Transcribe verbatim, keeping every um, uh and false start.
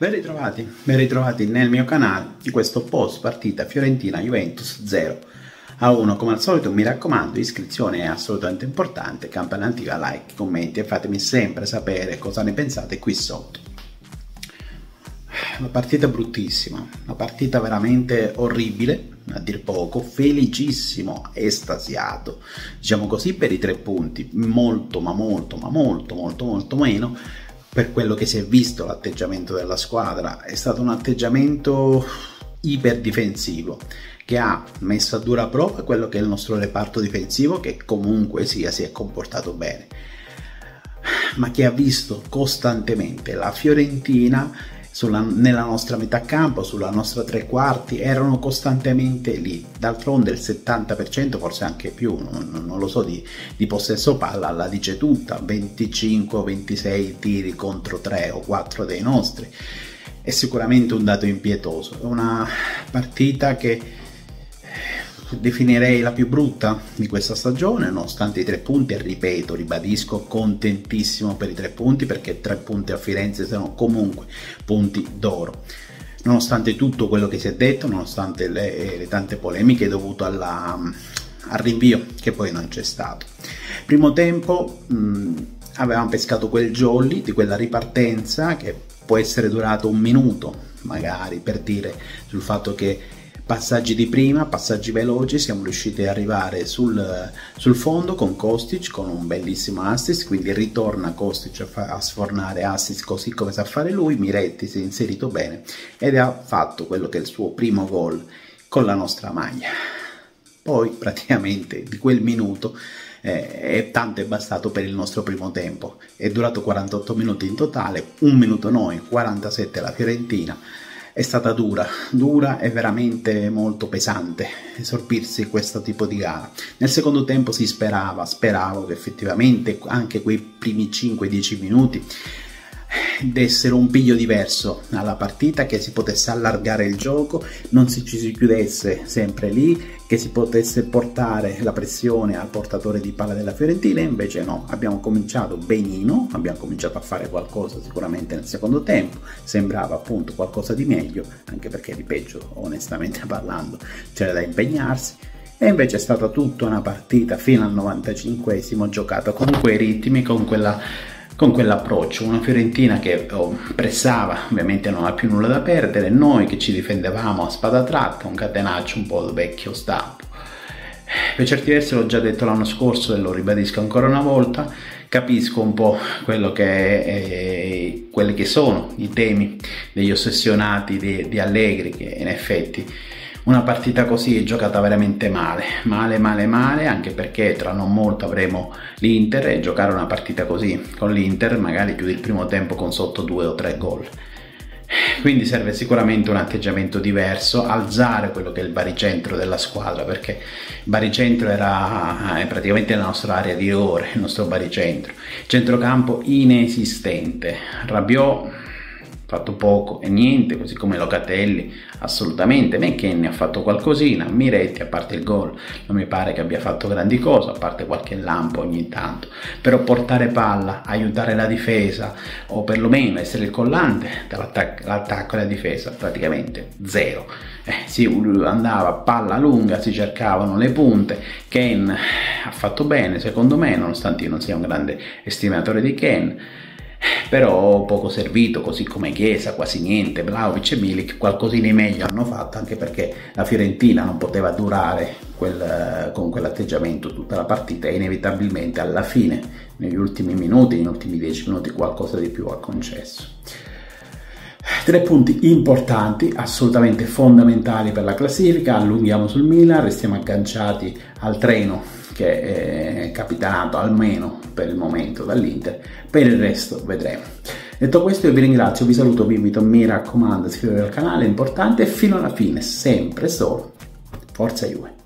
Ben ritrovati, ben ritrovati nel mio canale di questo post partita Fiorentina-Juventus zero a uno. Come al solito mi raccomando, iscrizione è assolutamente importante, campanella attiva, like, commenti e fatemi sempre sapere cosa ne pensate qui sotto. Una partita bruttissima, una partita veramente orribile, a dir poco, felicissimo, estasiato, diciamo così, per i tre punti, molto ma molto ma molto molto molto meno per quello che si è visto. L'atteggiamento della squadra è stato un atteggiamento iperdifensivo che ha messo a dura prova quello che è il nostro reparto difensivo, che comunque sia si è comportato bene, ma che ha visto costantemente la Fiorentina sulla, nella nostra metà campo, sulla nostra tre quarti, erano costantemente lì. D'altronde il settanta per cento, forse anche più, non, non lo so, di, di possesso palla la dice tutta, venticinque o ventisei tiri contro tre o quattro dei nostri. È sicuramente un dato impietoso, è una partita che definirei la più brutta di questa stagione, nonostante i tre punti, e ripeto, ribadisco, contentissimo per i tre punti, perché tre punti a Firenze sono comunque punti d'oro. Nonostante tutto quello che si è detto, nonostante le, le tante polemiche dovute alla, al rinvio che poi non c'è stato. Primo tempo mh, avevamo pescato quel jolly di quella ripartenza che può essere durato un minuto magari, per dire, sul fatto che passaggi di prima, passaggi veloci, siamo riusciti ad arrivare sul, sul fondo con Kostic, con un bellissimo assist, quindi ritorna Kostic a, fa, a sfornare assist così come sa fare lui. Miretti si è inserito bene ed ha fatto quello che è il suo primo gol con la nostra maglia. Poi praticamente di quel minuto eh, è tanto è bastato per il nostro primo tempo, è durato quarantotto minuti in totale, un minuto noi, quarantasette la Fiorentina. È stata dura, dura e veramente molto pesante sorbirsi questo tipo di gara. Nel secondo tempo si sperava, speravo che effettivamente anche quei primi cinque dieci minuti dessero un piglio diverso alla partita, che si potesse allargare il gioco, non si ci si chiudesse sempre lì, che si potesse portare la pressione al portatore di palla della Fiorentina. Invece no, abbiamo cominciato benino, abbiamo cominciato a fare qualcosa sicuramente nel secondo tempo, sembrava appunto qualcosa di meglio, anche perché di peggio onestamente parlando c'era da impegnarsi. E invece è stata tutta una partita fino al novantacinquesimo giocata con quei ritmi, con quella con quell'approccio, una Fiorentina che oh, pressava, ovviamente non ha più nulla da perdere, noi che ci difendevamo a spada tratta, un catenaccio un po' vecchio stampo. Per certi versi l'ho già detto l'anno scorso e lo ribadisco ancora una volta, capisco un po' quello che è, eh, quelli che sono i temi degli ossessionati di, di Allegri, che in effetti una partita così è giocata veramente male, male, male, male, anche perché tra non molto avremo l'Inter e giocare una partita così con l'Inter, magari chiudi il primo tempo con sotto due o tre gol. Quindi serve sicuramente un atteggiamento diverso, alzare quello che è il baricentro della squadra, perché il baricentro era è praticamente la nostra area di rigore, il nostro baricentro. Centrocampo inesistente, Rabiot fatto poco e niente, così come Locatelli assolutamente. McKennie ha fatto qualcosina, Miretti a parte il gol non mi pare che abbia fatto grandi cose, a parte qualche lampo ogni tanto, però portare palla, aiutare la difesa o perlomeno essere il collante dall'attacco e la difesa praticamente zero. Eh, si andava palla lunga, si cercavano le punte. Ken ha fatto bene secondo me, nonostante io non sia un grande estimatore di Ken, però poco servito, così come Chiesa quasi niente. Vlahovic e Milik qualcosina di meglio hanno fatto, anche perché la Fiorentina non poteva durare quel, con quell'atteggiamento tutta la partita e inevitabilmente alla fine, negli ultimi minuti, negli ultimi dieci minuti, qualcosa di più ha concesso. Tre punti importanti, assolutamente fondamentali per la classifica. Allunghiamo sul Milan, restiamo agganciati al treno che è capitanato almeno per il momento dall'Inter, per il resto vedremo. Detto questo io vi ringrazio, vi saluto, vi invito, mi raccomando, iscrivetevi al canale, è importante, fino alla fine, sempre solo Forza Juve.